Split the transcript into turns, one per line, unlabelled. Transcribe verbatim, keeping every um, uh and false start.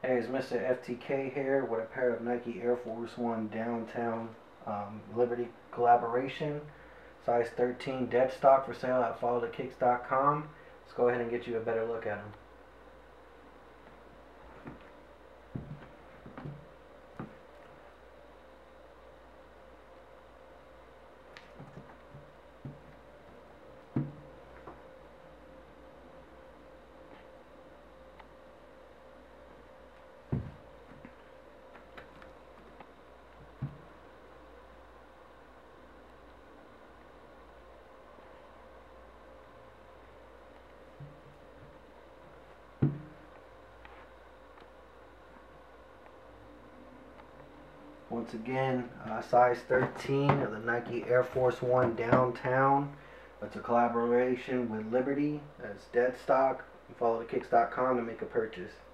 Hey, it's Mister F T K here with a pair of Nike Air Force One Downtown um, Liberty collaboration. Size thirteen dead stock for sale at follow the kicks dot com. Let's go ahead and get you a better look at them. Once again, uh, size thirteen of the Nike Air Force One Downtown. It's a collaboration with Liberty. That's dead stock. Follow the kicks dot com to make a purchase.